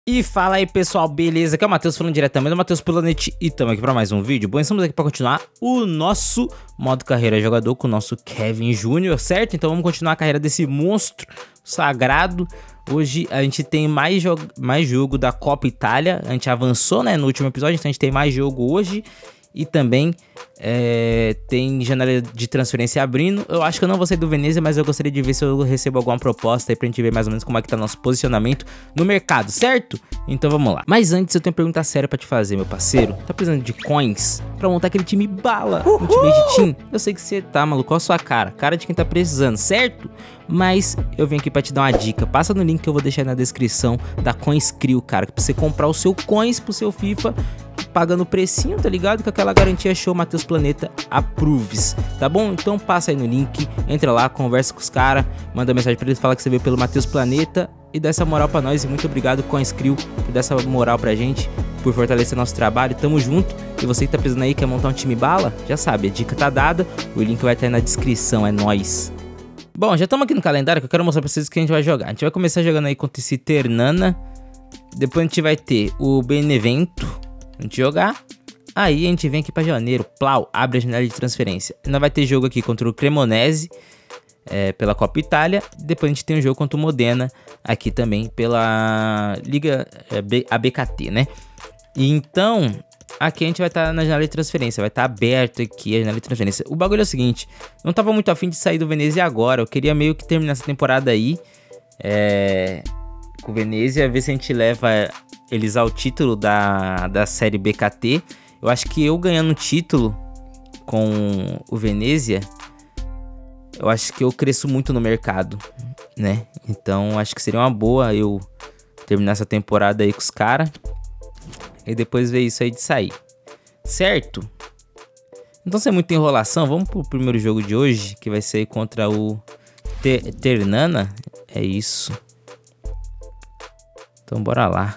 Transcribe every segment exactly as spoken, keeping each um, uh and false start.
E fala aí pessoal, beleza? Aqui é o Matheus falando diretamente do Matheus Planet e estamos aqui para mais um vídeo. Bom, estamos aqui para continuar o nosso modo carreira jogador com o nosso Kevin Júnior, certo? Então vamos continuar a carreira desse monstro sagrado. Hoje a gente tem mais, jo mais jogo da Copa Itália, a gente avançou, né, no último episódio, então a gente tem mais jogo hoje. E também é, tem janela de transferência abrindo. Eu acho que eu não vou sair do Venezia, mas eu gostaria de ver se eu recebo alguma proposta aí pra gente ver mais ou menos como é que tá nosso posicionamento no mercado, certo? Então vamos lá. Mas antes eu tenho uma pergunta séria pra te fazer, meu parceiro. Tá precisando de coins pra montar aquele time bala, um time de team? Eu sei que você tá, maluco, olha a sua cara, cara de quem tá precisando, certo? Mas eu vim aqui pra te dar uma dica. Passa no link que eu vou deixar aí na descrição da CoinsCrio, cara, pra você comprar o seu coins pro seu FIFA pagando o precinho, tá ligado? Com aquela garantia show Matheus Planeta Approves, tá bom? Então passa aí no link, entra lá, conversa com os caras, manda mensagem pra eles, fala que você veio pelo Matheus Planeta e dá essa moral pra nós. E muito obrigado, CoinsCrio, por dar essa moral pra gente, por fortalecer nosso trabalho. Tamo junto. E você que tá precisando aí, quer montar um time bala, já sabe, a dica tá dada, o link vai estar aí na descrição, é nóis. Bom, já estamos aqui no calendário que eu quero mostrar pra vocês o que a gente vai jogar. A gente vai começar jogando aí contra esse Ternana, depois a gente vai ter o Benevento, a gente jogar, aí a gente vem aqui pra janeiro, plau, abre a janela de transferência. Ainda vai ter jogo aqui contra o Cremonese, é, pela Copa Itália. Depois a gente tem um jogo contra o Modena, aqui também pela Liga é, B, A B K T, né? E então, aqui a gente vai estar tá na janela de transferência, vai estar tá aberto aqui a janela de transferência. O bagulho é o seguinte, não tava muito afim de sair do Venezia agora, eu queria meio que terminar essa temporada aí, é, com o Venezia, ver se a gente leva eles ao título da, da série B K T. Eu acho que eu ganhando um título com o Venezia, eu acho que eu cresço muito no mercado, né? Então acho que seria uma boa eu terminar essa temporada aí com os caras e depois ver isso aí de sair, certo? Então sem muita enrolação, vamos pro primeiro jogo de hoje, que vai ser contra o Te Ternana. É isso. Então bora lá.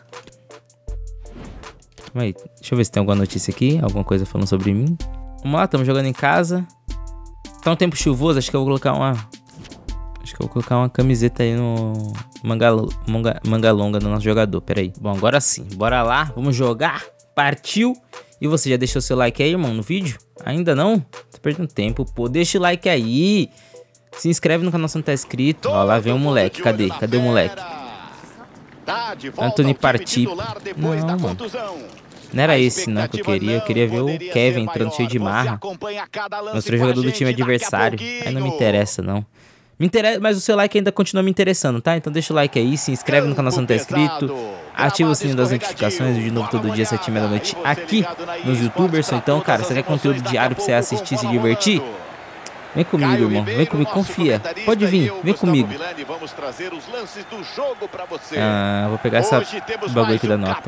Aí, deixa eu ver se tem alguma notícia aqui, alguma coisa falando sobre mim. Vamos lá, estamos jogando em casa. Tá um tempo chuvoso, acho que eu vou colocar uma... Acho que eu vou colocar uma camiseta aí no... Manga, manga, manga longa do nosso jogador, pera aí. Bom, agora sim, bora lá, vamos jogar. Partiu! E você já deixou seu like aí, irmão, no vídeo? Ainda não? Tá perdendo tempo, pô. Deixa o like aí. Se inscreve no canal se não tá inscrito. Ó, lá vem o moleque, cadê? Cadê o moleque? Anthony Parti. Não, mano. Não era esse não que eu queria. Eu queria ver o Kevin entrando cheio de marra. Mostrou o jogador do time adversário. Aí não me interessa, não. Me interessa, mas o seu like ainda continua me interessando, tá? Então deixa o like aí, se inscreve no canal se não tá inscrito. Ativa o sininho das notificações. De novo todo dia, sete e meia da noite, aqui nos YouTubers. Então, cara, você quer conteúdo diário pra você assistir e se divertir? Vem comigo, irmão. Vem comigo, confia. Pode vir, vem comigo. Ah, vou pegar essa bagulho aqui da nota.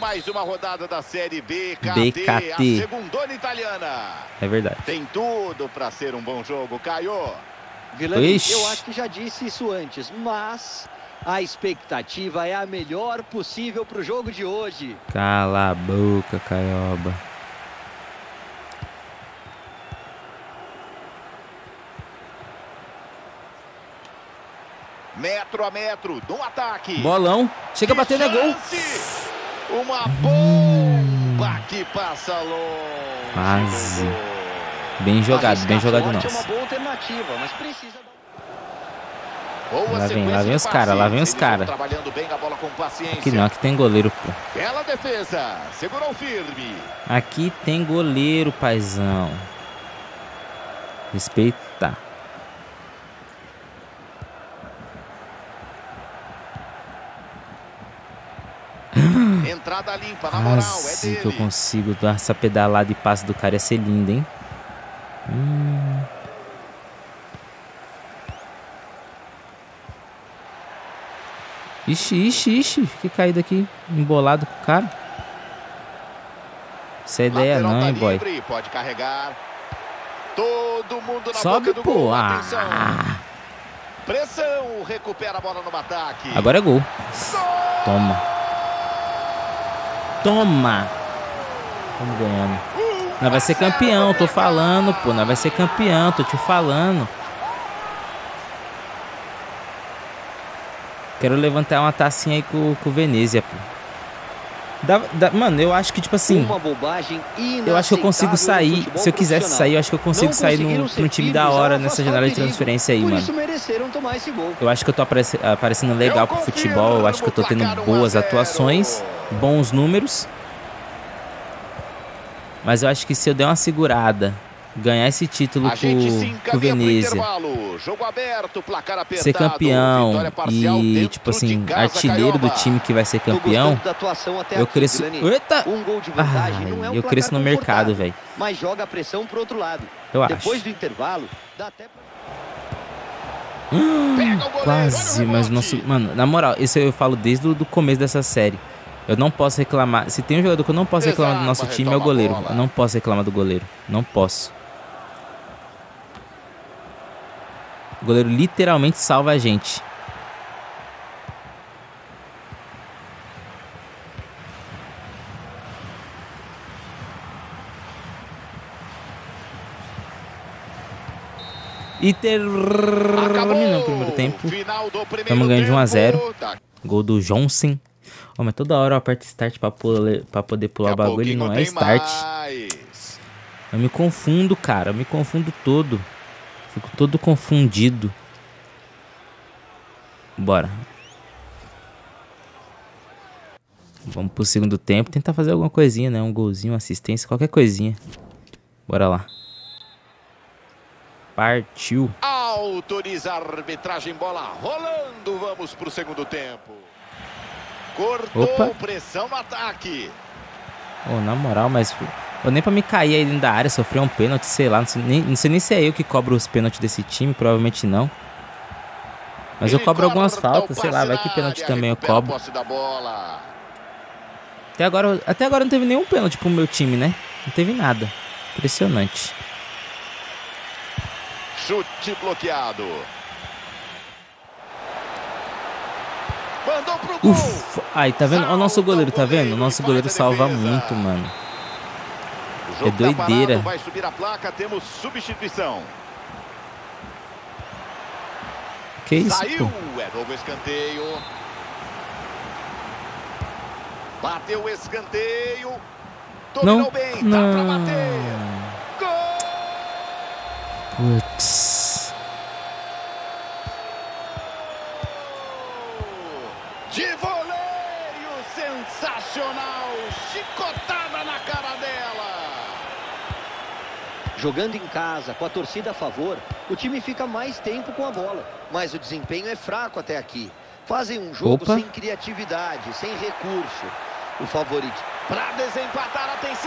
B K T. É verdade. Tem tudo para ser um bom jogo, Caio. Vilani, eu acho que já disse isso antes, mas a expectativa é a melhor possível para o jogo de hoje. Cala a boca, Caioba. Metro a metro, no ataque. Bolão. Chega a bater, né? Gol. Uma bomba hum. que passa longe. Quase. Bem jogado, bem jogado nosso. É uma boa alternativa, mas precisa... Lá vem, lá vem os caras, lá vem os caras. Aqui não, aqui tem goleiro, pô. Bela defesa, segurou firme. Aqui tem goleiro, paizão. Respeita. Entrada limpa, na moral, Quase é dele. que eu consigo dar essa pedalada e passe do cara. Ia ser lindo, hein? Hum. Ixi, ixi, ixi. Fiquei caído aqui, embolado com o cara. Essa é ideia não, hein, boy. Pode carregar. Todo mundo na Sobe, boca do pô. Gol. Ah. Pressão, recupera a bola no ataque. Agora é gol. Toma. Toma. Estamos ganhando. Nós vai ser campeão, tô falando, pô. Nós vai ser campeão, tô te falando. Quero levantar uma tacinha aí com, com o Venezia, pô. Dá, dá, mano, eu acho que, tipo assim... Uma bobagem eu acho que eu consigo sair... Se eu quisesse sair, eu acho que eu consigo sair num, num time da hora nessa janela de transferência aí, mano. Eu acho que eu tô aparec, aparecendo legal pro futebol. Eu acho que eu tô tendo boas atuações, bons números. Mas eu acho que se eu der uma segurada... ganhar esse título com, com o Venezia, jogo aberto, placar apertado, ser campeão e, tipo assim, artilheiro do time que vai ser campeão, eu cresço... Eita! Ai, eu cresço no mercado, velho. Mas joga a pressão pro outro lado. Eu acho. Depois do intervalo, dá até pra... Hum, quase, mas nosso... Mano, na moral, isso eu falo desde o do começo dessa série. Eu não posso reclamar. Se tem um jogador que eu não posso reclamar do nosso time, é o goleiro. Eu não posso reclamar do goleiro. Não posso. O goleiro literalmente salva a gente. E terminou o primeiro tempo. Estamos ganhando de um a zero. Gol do Johnson. Oh, mas toda hora eu aperto start pra, pular, pra poder pular o bagulho e não é start. Eu me confundo, cara. Eu me confundo todo. Fico todo confundido. Bora. Vamos pro segundo tempo. Tentar fazer alguma coisinha, né? Um golzinho, uma assistência, qualquer coisinha. Bora lá. Partiu. Autoriza a arbitragem, bola rolando. Vamos pro segundo tempo. Cortou. Opa. Pressão no ataque. Oh, na moral, mas... Eu nem pra me cair aí dentro da área, sofrer um pênalti, sei lá. Não sei, nem, não sei nem se é eu que cobro os pênaltis desse time, provavelmente não. Mas eu cobro algumas faltas, sei lá, vai que pênalti também eu cobro. Até agora, até agora não teve nenhum pênalti pro meu time, né? Não teve nada. Impressionante. Chute bloqueado. Mandou pro gol. Uf, aí, tá vendo? Olha o nosso goleiro, tá vendo? O nosso goleiro salva muito, mano. É doideira. Vai subir a placa, temos substituição. Que isso, saiu, pô? É novo escanteio. Bateu o escanteio. Dominou bem, não. Dá pra bater. Gol! Putz. De voleio, sensacional. Chicotada na cara dela. Jogando em casa, com a torcida a favor, o time fica mais tempo com a bola. Mas o desempenho é fraco até aqui. Fazem um jogo Opa. sem criatividade, sem recurso. O favorito. Para desempatar, atenção.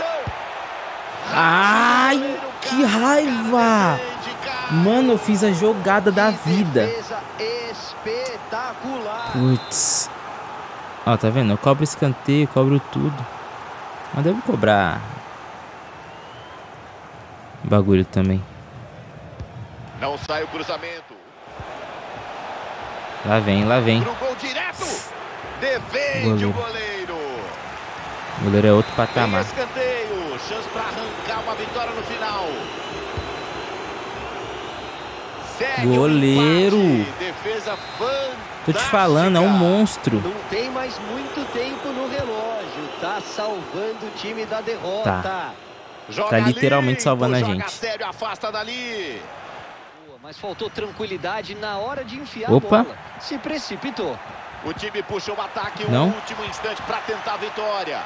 Ai, que raiva. Mano, eu fiz a jogada da vida. Espetacular. Putz. Ó, tá vendo? Eu cobro escanteio, cobro tudo. Mas devo cobrar bagulho também. Não sai o cruzamento. Lá vem, lá vem. Pro gol direto. Defende goleiro. o goleiro. O goleiro é outro patamar. Tem escanteio. Chance para arrancar uma vitória no final. Segue goleiro. Um defesa fantástica. Tô te falando, é um monstro. Não tem mais muito tempo no relógio. Tá salvando o time da derrota. Tá. Joga Tá literalmente limpo, salvando a joga gente. Sério, afasta dali. Mas faltou tranquilidade na hora de enfiar Opa. a bola. Se precipitou. O time puxa o ataque no Não. último instante para tentar a vitória.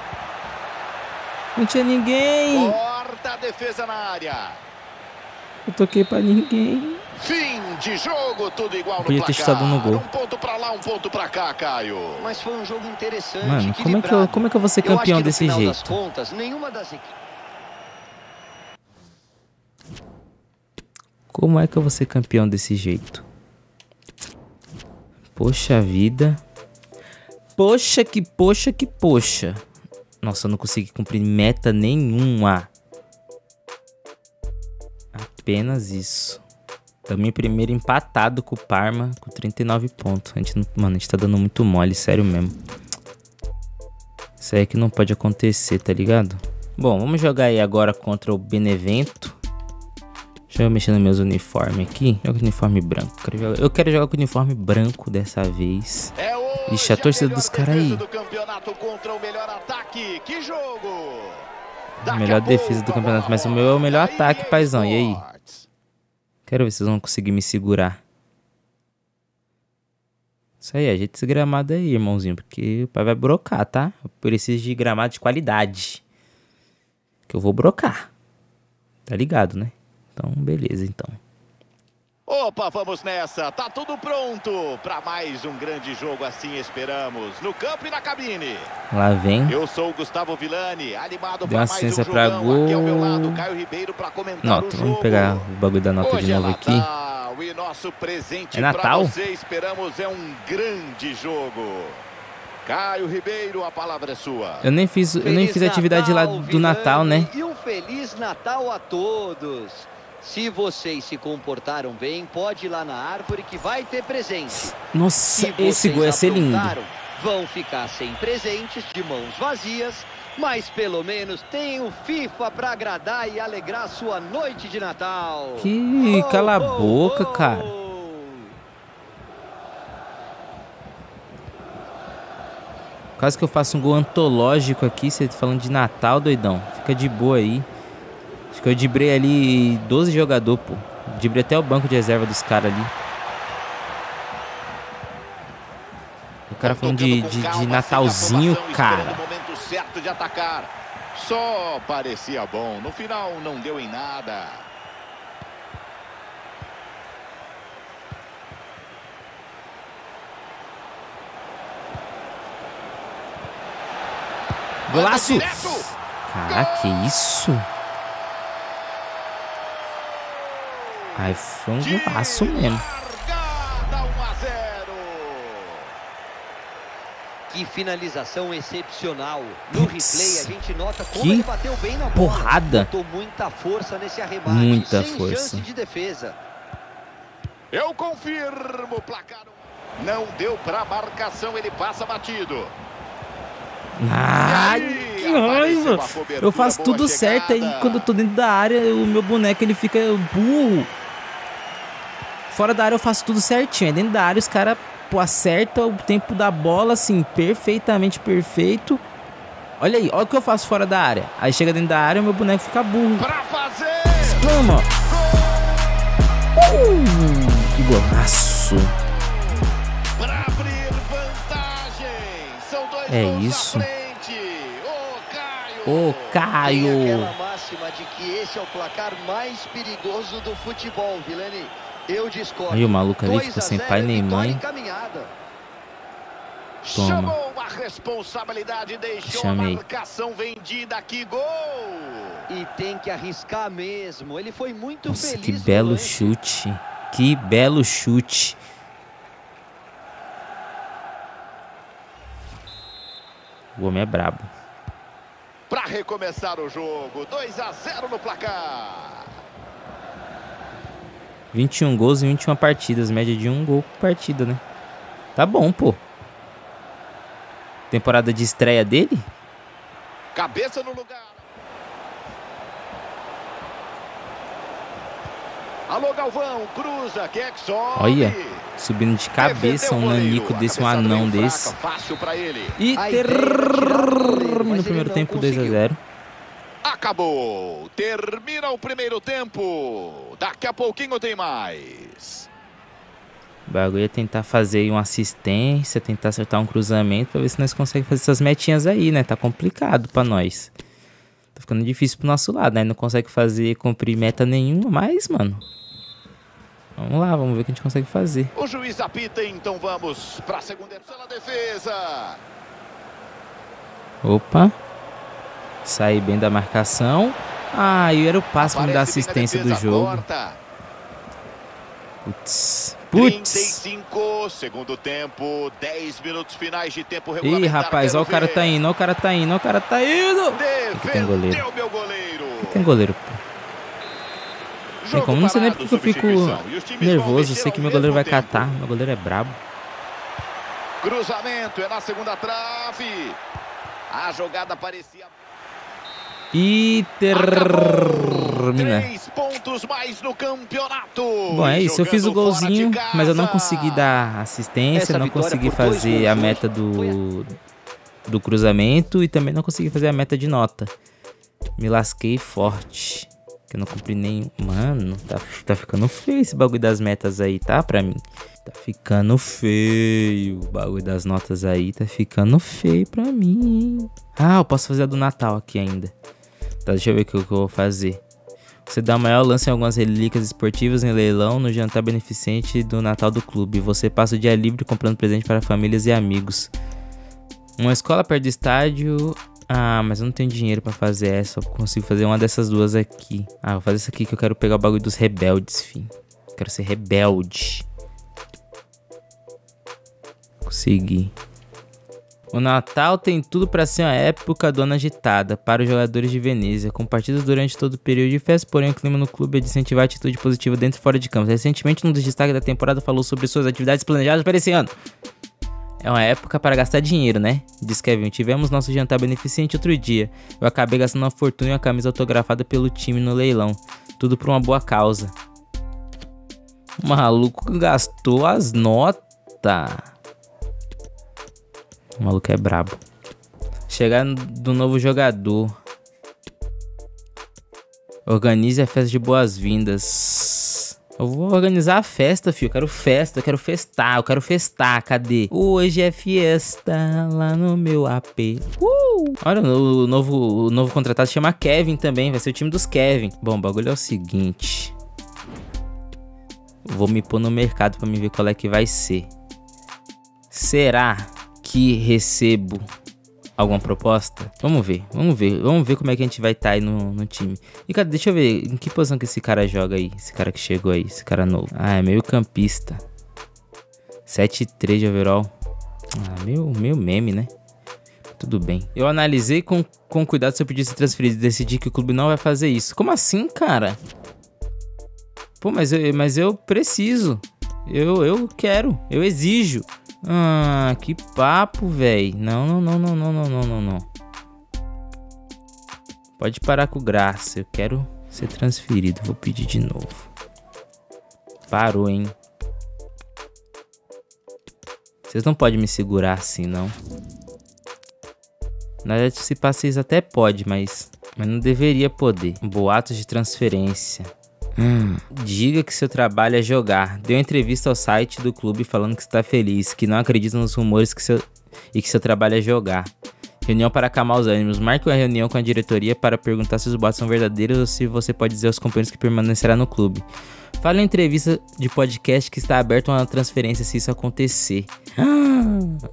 Não tinha ninguém. Corta a defesa na área. Eu toquei pra ninguém. Fim de jogo, tudo igual no Podia ter chutado no gol. Um ponto pra lá, um ponto pra cá, Caio. Mas foi um jogo interessante. Mano, como é que eu, como é que eu vou ser campeão eu desse jeito? jeito? Contas, nenhuma das equipes. Como é que eu vou ser campeão desse jeito? Poxa vida. Poxa que poxa que poxa. Nossa, eu não consegui cumprir meta nenhuma. Apenas isso. Também primeiro empatado com o Parma com trinta e nove pontos. A gente não, mano, a gente tá dando muito mole, sério mesmo. Isso aí que não pode acontecer, tá ligado? Bom, vamos jogar aí agora contra o Benevento. Deixa eu mexer nos meus uniformes aqui. Joga com uniforme branco. Eu quero jogar com uniforme branco dessa vez. É Ixi, a torcida dos caras aí. Melhor defesa do campeonato, mas o meu é o melhor ataque, paizão. E aí? Quero ver se vocês vão conseguir me segurar. Isso aí, ajeita esse gramado aí, irmãozinho, porque o pai vai brocar, tá? Eu preciso de gramado de qualidade. Que eu vou brocar. Tá ligado, né? Então, beleza, então. Opa, vamos nessa. Tá tudo pronto para mais um grande jogo, assim esperamos. No campo e na cabine. Lá vem. Eu sou o Gustavo Villani, animado para mais um jogão. Pra gol. Aqui ao meu lado, Caio Ribeiro para comentar nota, o jogo. Vamos pegar o bagulho da nota Hoje de novo é aqui. Natal, e nosso presente é Natal? Você, esperamos, é um grande jogo. Caio Ribeiro, a palavra é sua. Eu nem fiz, eu nem fiz a atividade Natal, lá do Villani, Natal, né? E um Feliz Natal a todos. Se vocês se comportaram bem, pode ir lá na árvore que vai ter presente. Nossa, esse gol ia ser lindo. Vão ficar sem presentes, de mãos vazias, mas pelo menos tem o FIFA para agradar e alegrar sua noite de Natal. Que oh, cala a oh, boca, oh. cara. Quase que eu faço um gol antológico aqui, você falando de Natal, doidão. Fica de boa aí. Acho que eu dibrei ali doze jogadores, pô. Dibrei até o banco de reserva dos caras ali. O cara falando de, de, de Natalzinho, cara. No momento certo de atacar. Só parecia bom. No final não deu em nada. Golaço! Caraca, que isso? Ai, foi um golaço mesmo. Que finalização excepcional. No Puts, replay a gente nota como que ele bateu bem na bola. Porrada. Botou muita força nesse arremate. Muita sem força. chance de defesa. Eu confirmo o placar. Não deu para marcação, ele passa batido. Ai, que raiva. Eu faço tudo certo aí, quando eu tô dentro da área, o meu boneco ele fica burro. Fora da área eu faço tudo certinho, aí dentro da área os caras acertam o tempo da bola assim, perfeitamente perfeito. Olha aí, olha o que eu faço fora da área. Aí chega dentro da área e o meu boneco fica burro. Pra fazer! Exclama! Uh, que golaço! Pra abrir vantagem! São dois é gols isso. na frente. Ô Caio! Ô Caio! Tem aquela máxima de que esse é o placar mais perigoso do futebol, Villani. Eu discordo. Aí o maluco ali ficou sem pai nem mãe. Toma. Chamou a responsabilidade, deixou Chamei. a marcação vendida, que gol! E tem que arriscar mesmo. Ele foi muito Nossa, feliz. que belo lance. chute. Que belo chute. O homem é brabo. Para recomeçar o jogo, dois a zero no placar. vinte e um gols em vinte e uma partidas, média de um gol por partida, né? Tá bom, pô. Temporada de estreia dele? Cabeça no lugar. Alô, Galvão, cruza, quem é que sobe? Olha, subindo de cabeça, um nanico desse, um anão desse. Fácil pra ele. E termina o primeiro tempo, dois a zero. Acabou. Termina o primeiro tempo. Daqui a pouquinho tem mais. O bagulho é tentar fazer uma assistência, tentar acertar um cruzamento pra ver se nós conseguimos fazer essas metinhas aí, né? Tá complicado pra nós. Tá ficando difícil pro nosso lado, né? Não consegue fazer, cumprir meta nenhuma mais, mano. Vamos lá, vamos ver o que a gente consegue fazer. O juiz apita, então vamos pra segunda defesa. Opa. Saí bem da marcação. Ah, e era o passe pra me dar assistência do jogo. Putz. Putz. trinta e cinco, segundo tempo, dez minutos finais de tempo regulamentar. Ih, rapaz, ó o cara tá indo, ó o cara tá indo, ó o cara tá indo. Aqui tem goleiro. Meu goleiro. Aqui tem goleiro, pô. Tem como, não sei nem porque eu fico nervoso, eu sei que meu goleiro vai catar. Meu goleiro é brabo. Cruzamento, é na segunda trave. A jogada parecia... E termina. Três pontos mais no campeonato. Bom, é isso. Eu fiz o golzinho, mas eu não consegui dar assistência, não consegui fazer a meta do, do cruzamento e também não consegui fazer a meta de nota. Me lasquei forte. Que eu não cumpri nem... Mano, tá, tá ficando feio esse bagulho das metas aí, tá? Pra mim. Tá ficando feio. O bagulho das notas aí tá ficando feio pra mim, hein? Ah, eu posso fazer a do Natal aqui ainda. Tá, deixa eu ver o que eu vou fazer. Você dá o maior lance em algumas relíquias esportivas em leilão no jantar beneficente do Natal do clube. Você passa o dia livre comprando presente para famílias e amigos. Uma escola perto do estádio... Ah, mas eu não tenho dinheiro pra fazer essa. Só consigo fazer uma dessas duas aqui. Ah, vou fazer essa aqui que eu quero pegar o bagulho dos rebeldes, fim. Quero ser rebelde. Consegui. O Natal tem tudo pra ser uma época do ano agitada para os jogadores de Venezia, com partidas durante todo o período de festa, porém o clima no clube é de incentivar a atitude positiva dentro e fora de campo. Recentemente, um dos destaques da temporada falou sobre suas atividades planejadas para esse ano. É uma época para gastar dinheiro, né? Diz Kevin. Tivemos nosso jantar beneficente outro dia. Eu acabei gastando uma fortuna em uma camisa autografada pelo time no leilão. Tudo por uma boa causa. O maluco gastou as notas. O maluco é brabo. Chegar do novo jogador. Organize a festa de boas-vindas. Eu vou organizar a festa, filho. Eu quero festa, eu quero festar, eu quero festar. Cadê? Hoje é fiesta lá no meu A P. Uh! Olha, o novo, o novo contratado se chama Kevin também. Vai ser o time dos Kevin. Bom, o bagulho é o seguinte. Vou me pôr no mercado pra me ver qual é que vai ser. Será que recebo alguma proposta? Vamos ver, vamos ver. Vamos ver como é que a gente vai estar aí no, no time. E cara, deixa eu ver em que posição que esse cara joga aí. Esse cara que chegou aí, esse cara novo. Ah, é meio campista. sete três de overall. Ah, meio, meio meme, né? Tudo bem. Eu analisei com, com cuidado se eu pedisse transferir e decidi que o clube não vai fazer isso. Como assim, cara? Pô, mas eu, mas eu preciso. Eu, eu quero. Eu exijo. Ah, que papo, véi. Não, não, não, não, não, não, não, não, não. Pode parar com graça. Eu quero ser transferido. Vou pedir de novo. Parou, hein? Vocês não podem me segurar assim, não. Na verdade, se passa isso até pode, mas... Mas não deveria poder. Boatos de transferência. Hum. Diga que seu trabalho é jogar. Deu entrevista ao site do clube falando que está feliz, que não acredita nos rumores que seu... e que seu trabalho é jogar. Reunião para acalmar os ânimos. Marque uma reunião com a diretoria para perguntar se os boatos são verdadeiros ou se você pode dizer aos companheiros que permanecerá no clube. Fale em entrevista de podcast que está aberto a uma transferência se isso acontecer. Ah.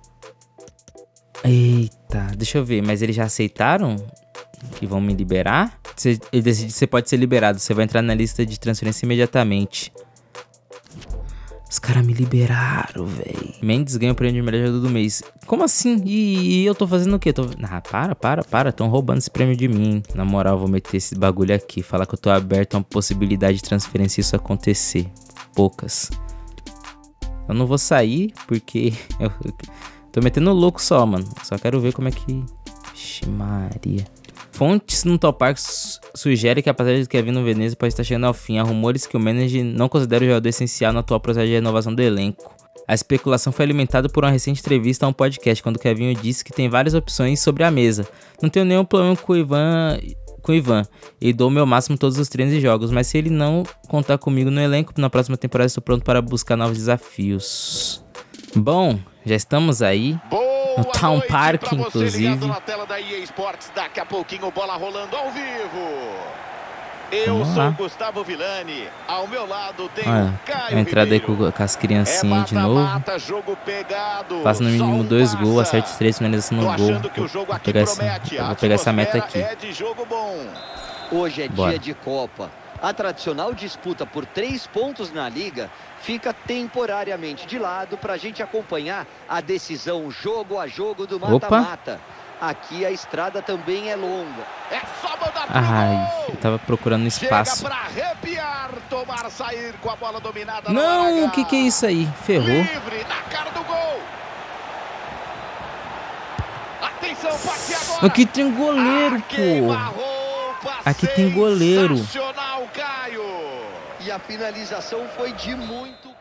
Eita, deixa eu ver, mas eles já aceitaram que vão me liberar? Você, ele decide que você pode ser liberado, você vai entrar na lista de transferência imediatamente. Os caras me liberaram, velho. Mendes ganha o prêmio de melhor jogador do mês. Como assim? E, e eu tô fazendo o quê? Tô... Ah, para, para, para. Tão roubando esse prêmio de mim. Na moral, eu vou meter esse bagulho aqui. Falar que eu tô aberto a uma possibilidade de transferência se isso acontecer. Poucas. Eu não vou sair porque... eu, eu tô metendo louco só, mano. Só quero ver como é que... Vixe Maria. Fontes no Top Park sugerem que a passagem de Kevin no Venezia pode estar chegando ao fim. Há rumores que o manager não considera o jogador essencial no atual processo de renovação do elenco. A especulação foi alimentada por uma recente entrevista a um podcast, quando Kevin disse que tem várias opções sobre a mesa. Não tenho nenhum problema com o Ivan, com o Ivan e dou o meu máximo todos os treinos e jogos, mas se ele não contar comigo no elenco, na próxima temporada estou pronto para buscar novos desafios. Bom, já estamos aí. Boa no Town Park, inclusive. Na tela da E A Sports, daqui a pouquinho, bola rolando ao vivo. Eu sou o Gustavo Villani, ao meu lado tem Olha, o Caio a entrada aí com, Ribeiro. com as criancinhas é de novo. Mata, jogo pegado. Faço no mínimo dois gols, acerte três finalizações no gol. Que o jogo vou pegar, esse, vou pegar essa meta aqui. É de jogo bom. Hoje é Bora. dia de Copa. A tradicional disputa por três pontos na Liga fica temporariamente de lado para a gente acompanhar a decisão jogo a jogo do mata-mata. Aqui a estrada também é longa. É só mandar pro Ai, gol. eu tava procurando espaço. Chega pra arrepiar, tomar, sair com a bola dominada. Não, o que que é isso aí? Ferrou. Livre na cara do gol. Atenção, pode agora. Aqui tem goleiro, Ah, pô. Aqui tem goleiro. Sensacional, Caio. E a finalização foi de muito...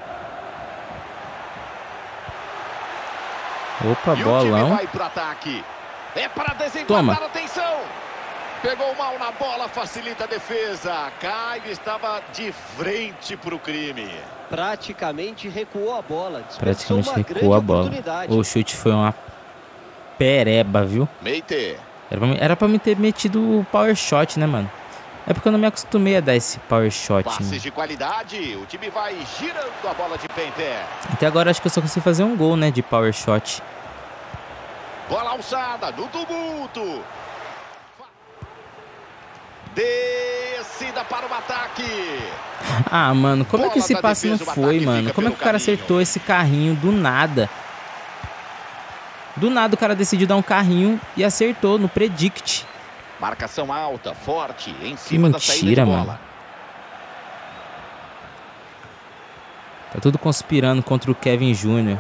Opa, e bolão. o time vai pro ataque. É para desempatar. Toma. Atenção. Pegou mal na bola, facilita a defesa. Caio estava de frente pro crime. Praticamente recuou a bola. Praticamente recuou a bola. O chute foi uma pereba, viu? Meite. Era pra, era pra me ter metido o power shot, né, mano? É porque eu não me acostumei a dar esse power shot. Passes né? de qualidade. O time vai girando a bola de pé em pé. Até agora acho que eu só consigo fazer um gol, né, de power shot. Bola alçada no tumulto. Descida para o ataque. Ah, mano, como Bola é que esse da passe não defesa, o foi, ataque mano? fica Como é que pelo o cara caminho. acertou esse carrinho do nada? Do nada o cara decidiu dar um carrinho e acertou no predict. Marcação alta, forte, em Que cima da saída de mentira, bola. mano. Tá tudo conspirando contra o Kevin Júnior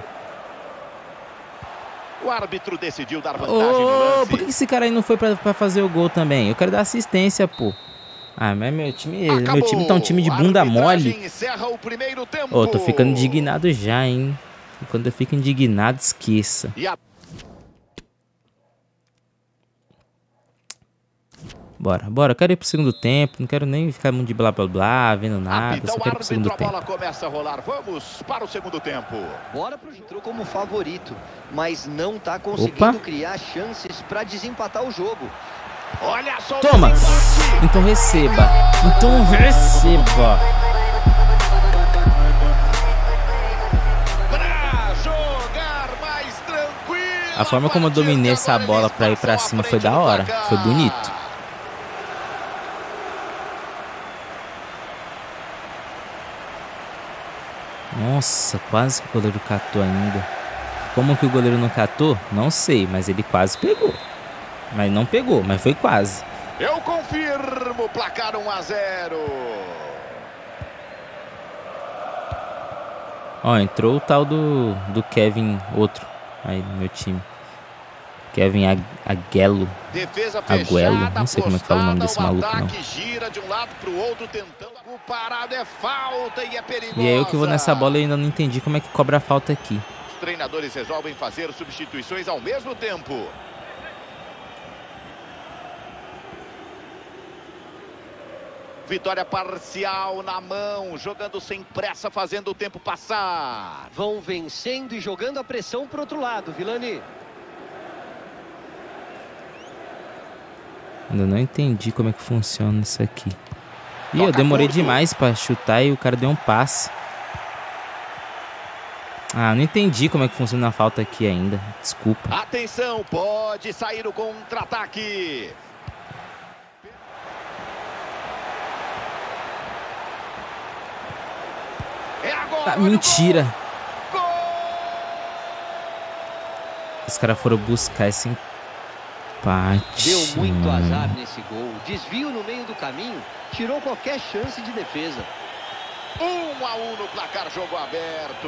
O árbitro decidiu dar vantagem no Ô, lance. por que esse cara aí não foi pra, pra fazer o gol também? Eu quero dar assistência, pô. Ah, mas meu time, Acabou. meu time tá um time de bunda A arbitragem mole. encerra o primeiro tempo. Ô, tô ficando indignado já, hein? E quando eu fico indignado, esqueça. E a... Bora, bora. Eu quero ir pro segundo tempo. Não quero nem ficar muito de blá blá blá, vendo nada. Apita Só o quero ir pro segundo árbitro, a tempo. bola começa a rolar. Vamos para o segundo tempo. Bora pro entrou como favorito, mas não tá conseguindo Opa. criar chances para desempatar o jogo. Olha só. Toma! o desempate. Então receba. Então receba. Pra jogar mais tranquilo. A forma como eu dominei essa bola pra ir pra cima foi da hora. Foi bonito. Nossa, quase que o goleiro catou ainda. Como que o goleiro não catou? Não sei, mas ele quase pegou. Mas não pegou, mas foi quase. Eu confirmo, placar um a zero. Ó, entrou o tal do, do Kevin, outro, aí no meu time. Kevin Ag Aguelo. Defesa Aguelo, fechada, não sei como é que fala o nome desse postada, o maluco, não. ataque gira de um lado pro outro tentando. O parado é falta e é perigosa. E aí eu que vou nessa bola e ainda não entendi como é que cobra a falta aqui. Os treinadores resolvem fazer substituições ao mesmo tempo. Vitória parcial na mão, jogando sem pressa, fazendo o tempo passar. Vão vencendo e jogando a pressão pro outro lado, Vilani. Ainda não entendi como é que funciona isso aqui. Ih, eu demorei demais pra chutar e o cara deu um passe. Ah, não entendi como é que funciona a falta aqui ainda. Desculpa. Atenção, pode sair o contra-ataque. É agora. Ah, mentira. Gol! Os caras foram buscar esse empate. Deu muito mano. azar nesse gol. Desvio no meio do caminho, tirou qualquer chance de defesa. Um a um no placar, jogo aberto.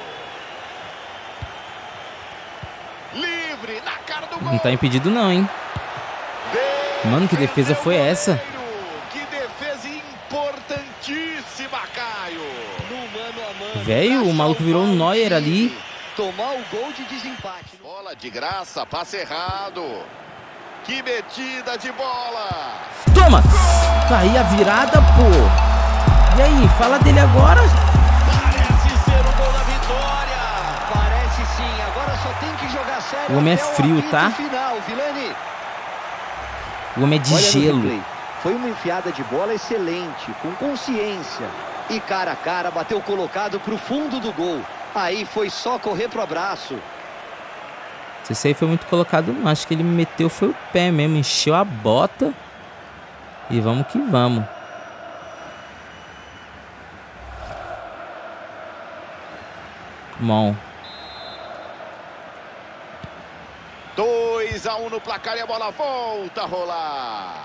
Livre na cara do gol. Não tá impedido não, hein? Mano, que defesa foi essa? Que defesa importantíssima, Caio. No mano a mano. Velho, o maluco virou um Neuer ali. Tomar o gol de desempate. Bola de graça, passe errado. Que metida de bola. Toma! Tá aí a virada, pô. E aí, fala dele agora. Parece ser o gol da vitória. Parece sim, agora só tem que jogar sério. O homem é até frio, apito tá? Final, Vilani. O homem é de Olha no gelo. replay. Foi uma enfiada de bola excelente, com consciência. E cara a cara, bateu colocado pro fundo do gol. Aí foi só correr pro abraço. Se esse aí foi muito colocado, não. Acho que ele meteu foi o pé mesmo. Encheu a bota. E vamos que vamos. Bom. dois a um no placar e a bola volta a rolar.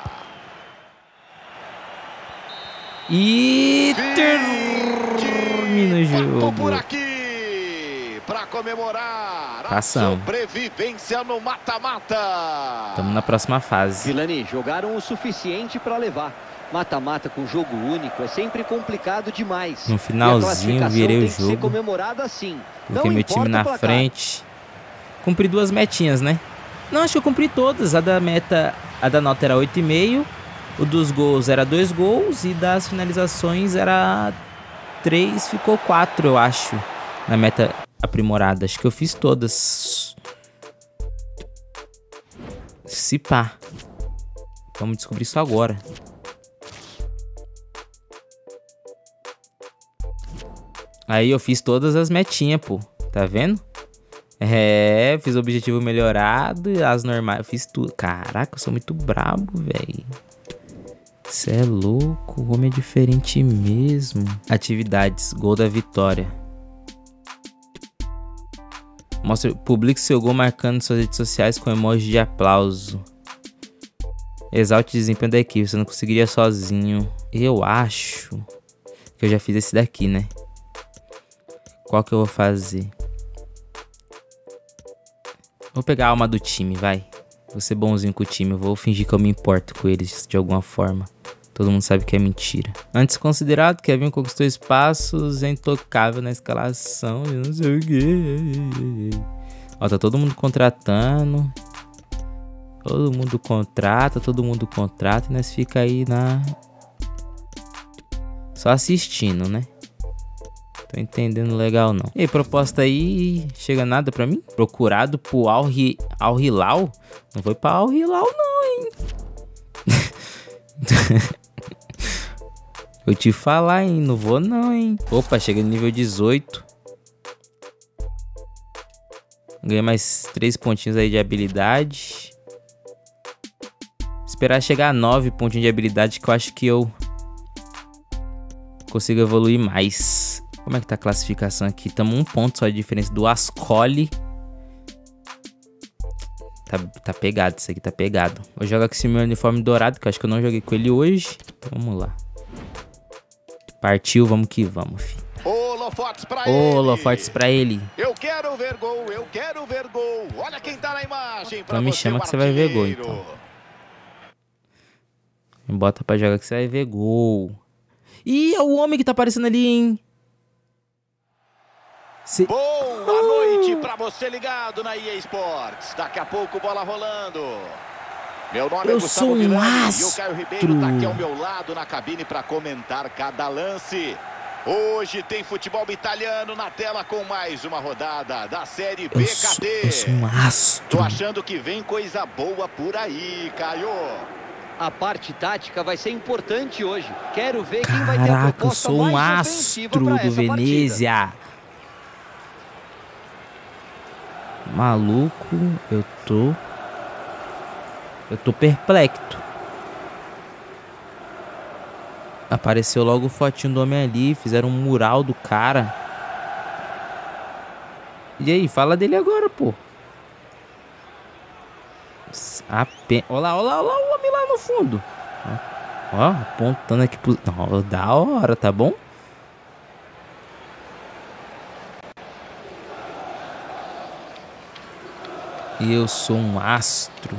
E termina o Passou por jogo. aqui. Pra comemorar. Passamos. Sobrevivência no mata-mata. Estamos na próxima fase. Vilani, jogaram o suficiente para levar. Mata-mata com jogo único é sempre complicado demais. No finalzinho virei o jogo. Ser comemorada assim. Porque meu time na frente. Cumpri duas metinhas, né? Não, acho que eu cumpri todas. A da meta, a da nota era oito vírgula cinco. O dos gols era dois gols. E das finalizações era três, ficou quatro, eu acho. Na meta aprimorada. Acho que eu fiz todas. Se pá. Vamos descobrir isso agora. Aí eu fiz todas as metinhas, pô. Tá vendo? É, fiz o objetivo melhorado e as normais. Eu fiz tudo. Caraca, eu sou muito brabo, velho. Cê é louco. O homem é diferente mesmo. Atividades. Gol da vitória. Mostra, publique seu gol marcando suas redes sociais com emoji de aplauso. Exalte o desempenho da equipe. Você não conseguiria sozinho. Eu acho que eu já fiz esse daqui, né? Qual que eu vou fazer? Vou pegar a alma do time, vai. Vou ser bonzinho com o time. Eu vou fingir que eu me importo com eles de alguma forma. Todo mundo sabe que é mentira. Antes considerado, Kevin conquistou espaços, é intocável na escalação. Eu não sei o quê. Ó, tá todo mundo contratando. Todo mundo contrata, todo mundo contrata. E nós fica aí na... só assistindo, né? Tô entendendo legal, não. E aí, proposta aí, chega nada pra mim? Procurado pro Al Hilal? Não foi pra Al Hilal, não, hein? Eu te falar, hein? Não vou, não, hein? Opa, chega no nível dezoito. Ganhei mais três pontinhos aí de habilidade. Esperar chegar a nove pontinhos de habilidade, que eu acho que eu consigo evoluir mais. Como é que tá a classificação aqui? Estamos um ponto só de diferença do Ascoli. Tá, tá pegado, isso aqui tá pegado. Vou jogar com esse meu uniforme dourado, que eu acho que eu não joguei com ele hoje. Então vamos lá. Partiu, vamos que vamos, filho. Holofotes pra Ô, ele. holofotes pra ele. Eu quero ver gol, eu quero ver gol. Olha quem tá na imagem. Então me chama que você vai ver gol, então. Me bota pra jogar que você vai ver gol. Ih, é o homem que tá aparecendo ali, hein? Se... Boa noite pra você ligado na E A Sports. Daqui a pouco bola rolando. Meu nome eu é Gustavo sou um Vilani astro. e o Caio Ribeiro tá aqui ao meu lado na cabine para comentar cada lance. Hoje tem futebol italiano na tela com mais uma rodada da Série B K T. Eu sou um astro. Tô achando que vem coisa boa por aí, Caio. A parte tática vai ser importante hoje. Quero ver quem vai ter a Caraca, eu proposta sou um mais ofensiva astro pra do essa Venezia. partida. Maluco, eu tô... Eu tô perplexo. Apareceu logo o fotinho do homem ali. Fizeram um mural do cara. E aí, fala dele agora, pô. Apen... Olha lá, olha lá, olha lá o homem lá no fundo. Ó, apontando aqui pro... Não, da hora, tá bom? E eu sou um astro.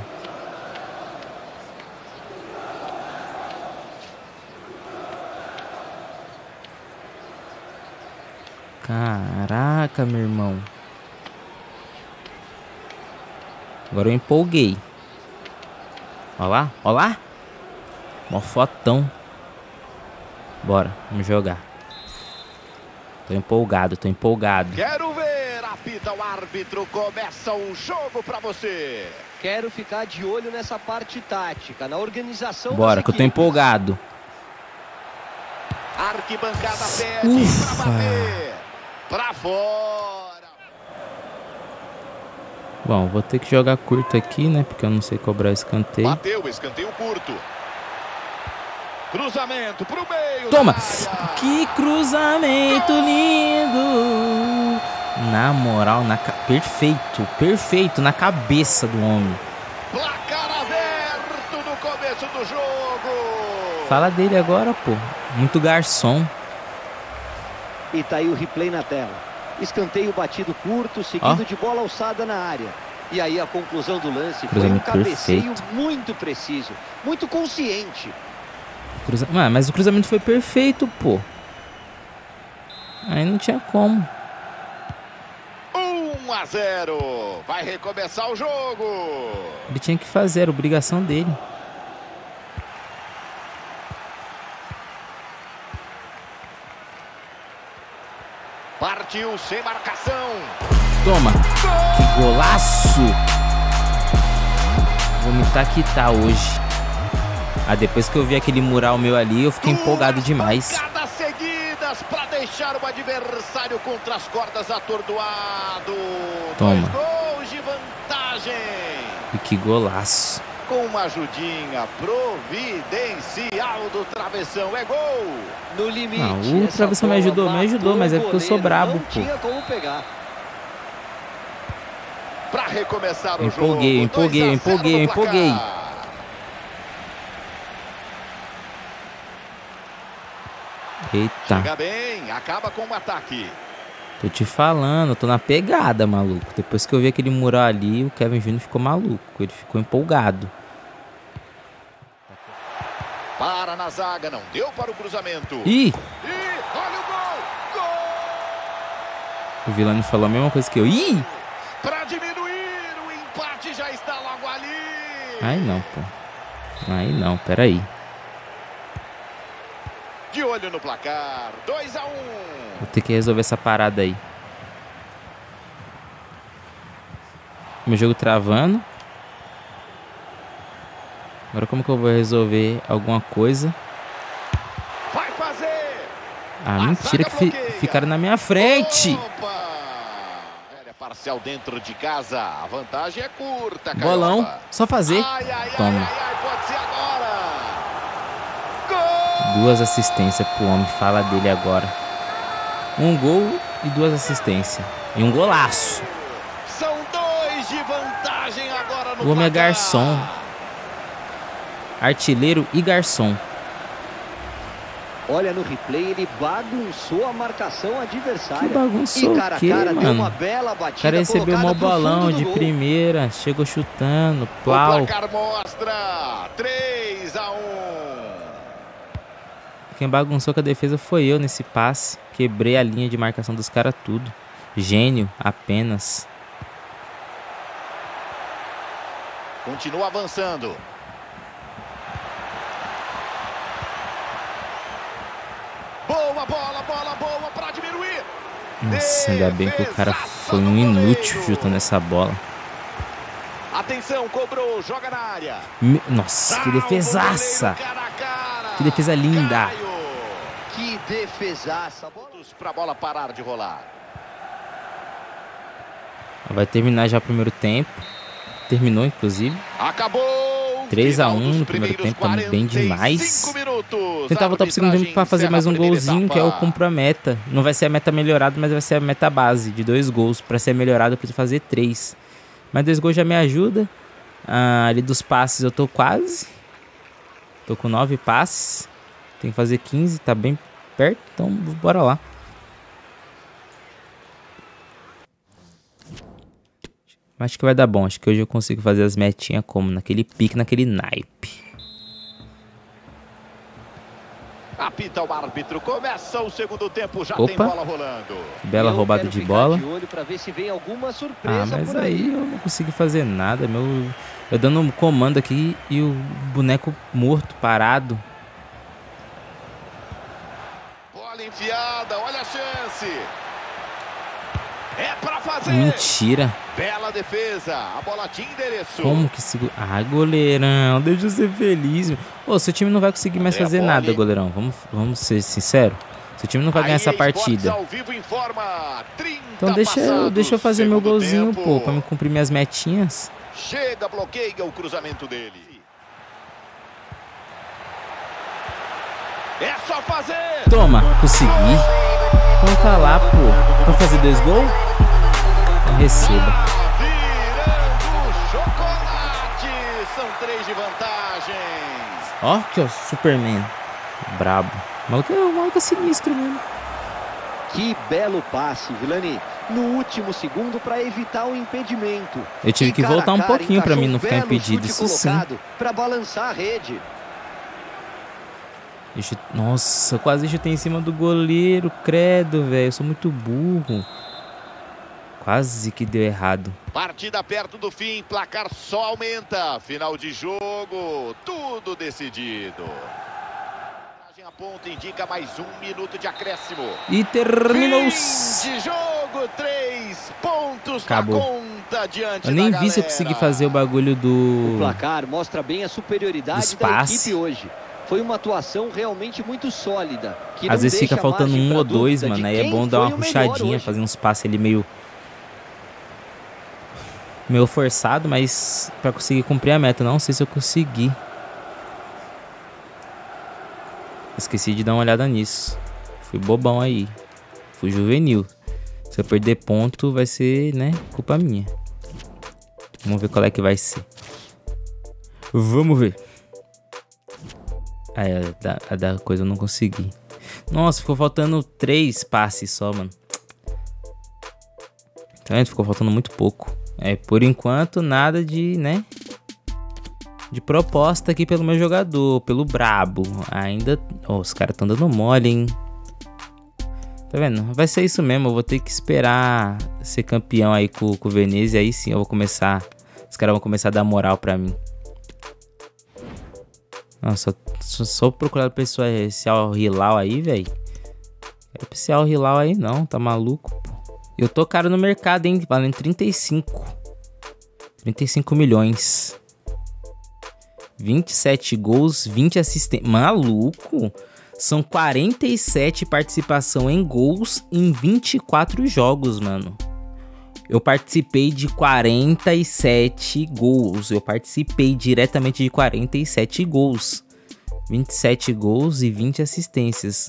Caraca, meu irmão. Agora eu empolguei. Ó lá, ó lá. Mó fotão. Bora, vamos jogar. Tô empolgado, tô empolgado. Quero ver, apita o árbitro, começa o jogo pra você. Quero ficar de olho nessa parte tática, na organização. Bora, que eu tô empolgado. Arquibancada pede pra bater. Pra fora. Bom, vou ter que jogar curto aqui, né? Porque eu não sei cobrar escanteio. Bateu, escanteio curto. Cruzamento pro meio. Toma! Que cruzamento lindo! Na moral, na ca... perfeito, perfeito, na cabeça do homem. Placar aberto no começo do jogo. Fala dele agora, pô. Muito garçom. E tá aí o replay na tela. Escanteio batido curto, seguido Ó. de bola alçada na área. E aí a conclusão do lance foi um Cruzamento cabeceio perfeito. muito preciso, muito consciente. Cruza... Mano, mas o cruzamento foi perfeito, pô. Aí não tinha como. um a zero. Vai recomeçar o jogo. Ele tinha que fazer, era obrigação dele. Partiu sem marcação. Toma. Que golaço. Vou me taquitar hoje. Ah, depois que eu vi aquele mural meu ali, eu fiquei empolgado demais. Pancadas seguidas para deixar o adversário contra as cordas atordoado. Toma. Dois gols de vantagem. E que golaço. Com uma ajudinha providencial do travessão, é gol. No limite. Ah, o essa travessão me bola ajudou, me ajudou, matou mas é o porque eu sou goleiro, brabo, não pô. tinha como pegar. Para recomeçar o Empolguei, jogo. empolguei, dois a zero empolguei, no empolguei. placar. Eita. Chega bem, acaba com o ataque. Tô te falando, eu tô na pegada, maluco. Depois que eu vi aquele mural ali, o Kevin Júnior ficou maluco. Ele ficou empolgado. Para na zaga, não deu para o cruzamento. Ih! E olha o gol! Gol! O Vilani falou a mesma coisa que eu. Ih! Para diminuir, o empate já está logo ali. Aí não, pô. Aí não, peraí. De olho no placar, dois a um. Vou ter que resolver essa parada aí. Meu jogo travando. Agora como que eu vou resolver alguma coisa? Vai fazer! Ah, mentira que fi ficaram na minha frente. Opa! Velha parcial dentro de casa. A vantagem é curta, Caioba. Bolão, só fazer. Ai, ai, Toma. ai, ai, ai, pode ser agora. Gol! Duas assistências pro homem, fala dele agora. Um gol e duas assistências. E um golaço. São dois de vantagem agora no O homem é placar. garçom. Artilheiro e garçom. Olha no replay, ele bagunçou a marcação adversária. Que bagunçou e cara o quê, a cara deu mano? uma bela O batida. cara recebeu colocada um pro bolão fundo do de gol. primeira. Chegou chutando. O Plau. placar mostra três a um. Quem bagunçou com a defesa foi eu nesse passe. Quebrei a linha de marcação dos caras tudo. Gênio apenas. Continua avançando. Boa bola, bola boa para diminuir. Nossa, ainda bem que o cara foi um inútil chutando essa bola. Atenção, cobrou, joga na área. Me... Nossa, que defesaça. Cara a cara. Que defesa linda. Caio. Que defesaça. Para a bola parar de rolar. Vai terminar já o primeiro tempo. Terminou, inclusive. Acabou. três a um no primeiro tempo, estamos bem demais. Tentar voltar pro segundo tempo para fazer mais um golzinho, que é o cumpra a meta. Não vai ser a meta melhorada, mas vai ser a meta base de dois gols. Para ser melhorado, eu preciso fazer três. Mas dois gols já me ajuda. Ah, ali dos passes eu tô quase. Tô com nove passes. Tem que fazer quinze, tá bem perto, então bora lá. Acho que vai dar bom, acho que hoje eu consigo fazer as metinhas como naquele pique, naquele naipe. Apita o árbitro, começa o segundo tempo, já Opa. tem bola rolando. Que bela Eu roubada quero de ficar bola. de olho pra ver se vem alguma surpresa Ah, mas por aí aí. eu não consegui fazer nada, meu. Eu dando um comando aqui e o boneco morto, parado. Bola enfiada, olha a chance. É pra fazer. Mentira. Bela defesa, a bola tinha endereço. Como que segura? Ah, goleirão, deixa eu ser feliz. Meu. Ô, seu time não vai conseguir mais fazer nada, goleirão. Vamos, vamos ser sinceros. Seu time não vai ganhar essa partida. Ao vivo informa, Então deixa eu, deixa eu fazer meu golzinho, tempo. pô, pra me cumprir minhas metinhas. Chega, bloqueia o cruzamento dele. É só fazer. Toma, consegui. Então tá lá, pô. Pra fazer dois gols? Receba. Tá virando chocolate. São três de vantagem. Ó, aqui ó, Superman. Brabo. O maluco, é- o maluco é sinistro mesmo. Que belo passe, Vilani. No último segundo para evitar o impedimento. Eu tive que voltar um pouquinho para mim não ficar impedido, isso sim. Para balançar a rede. Nossa, quase chutei em cima do goleiro, credo, velho. Eu sou muito burro. Quase que deu errado. Partida perto do fim, placar só aumenta. Final de jogo, tudo decidido. A ponta indica mais um minuto de acréscimo. E terminou. Fim de jogo, três pontos. Acabou. Na conta diante Eu nem da vi se eu consegui fazer o bagulho do... O placar mostra bem a superioridade da equipe hoje. Foi uma atuação realmente muito sólida. Que Às vezes fica faltando um ou dois, mano. Aí é bom dar uma puxadinha, fazer uns passes ali meio... Meio forçado, mas pra conseguir cumprir a meta. Não sei se eu consegui. Esqueci de dar uma olhada nisso. Fui bobão aí. Fui juvenil. Se eu perder ponto, vai ser, né, culpa minha. Vamos ver qual é que vai ser. Vamos ver. Ah, é, a da, a da coisa eu não consegui. Nossa, ficou faltando três passes só, mano. Tá vendo? Ficou faltando muito pouco. É, por enquanto, nada de, né? De proposta aqui pelo meu jogador, pelo brabo. Ainda... Oh, os caras estão dando mole, hein? Tá vendo? Vai ser isso mesmo. Eu vou ter que esperar ser campeão aí com, com o Venezia. Aí sim eu vou começar... Os caras vão começar a dar moral pra mim. Nossa, só, só procurar pra esse Al Hilal aí, velho. Não é pra esse Al Hilal aí não, tá maluco, pô. Eu tô caro no mercado, hein? Valendo trinta e cinco. trinta e cinco milhões. vinte e sete gols, vinte assistências. Maluco! São quarenta e sete participação em gols em vinte e quatro jogos, mano. Eu participei de quarenta e sete gols. Eu participei diretamente de quarenta e sete gols. vinte e sete gols e vinte assistências.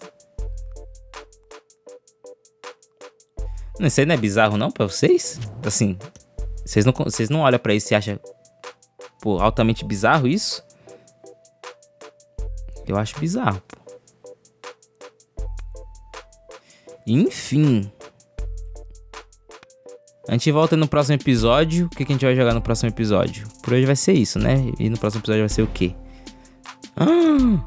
Isso aí não é bizarro não pra vocês? Assim, vocês não, vocês não olham pra isso e acham, pô, altamente bizarro isso? Eu acho bizarro, pô. Enfim. A gente volta no próximo episódio. O que, que a gente vai jogar no próximo episódio? Por hoje vai ser isso, né? E no próximo episódio vai ser o quê? Ah!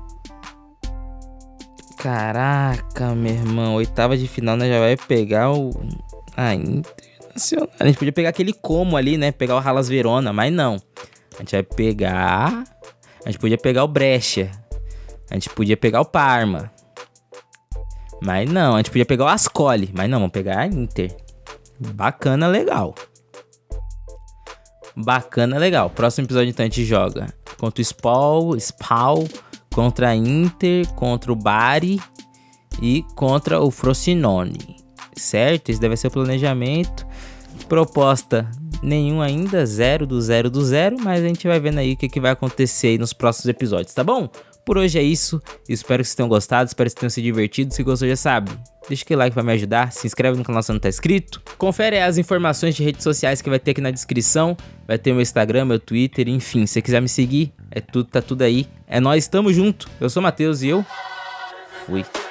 Caraca, meu irmão. Oitava de final, né? Já vai pegar o... Ah, Internacional. A gente podia pegar aquele Como ali, né? Pegar o Hellas Verona, mas não. A gente vai pegar... A gente podia pegar o Brescia. A gente podia pegar o Parma. Mas não. A gente podia pegar o Ascoli. Mas não, vamos pegar a Inter. Bacana, legal. Bacana, legal. Próximo episódio, então, a gente joga contra o Spal, Spal, contra a Inter, contra o Bari e contra o Frosinone. Certo? Esse deve ser o planejamento. Proposta nenhum ainda, zero do zero do zero, mas a gente vai vendo aí o que, que vai acontecer aí nos próximos episódios, tá bom? Por hoje é isso, espero que vocês tenham gostado, espero que vocês tenham se divertido. Se gostou, já sabe, deixa aquele like pra me ajudar, se inscreve no canal se não tá inscrito. Confere as informações de redes sociais que vai ter aqui na descrição, vai ter meu Instagram, meu Twitter, enfim, se você quiser me seguir, é tudo, tá tudo aí. É nóis, tamo junto, eu sou o Matheus e eu fui.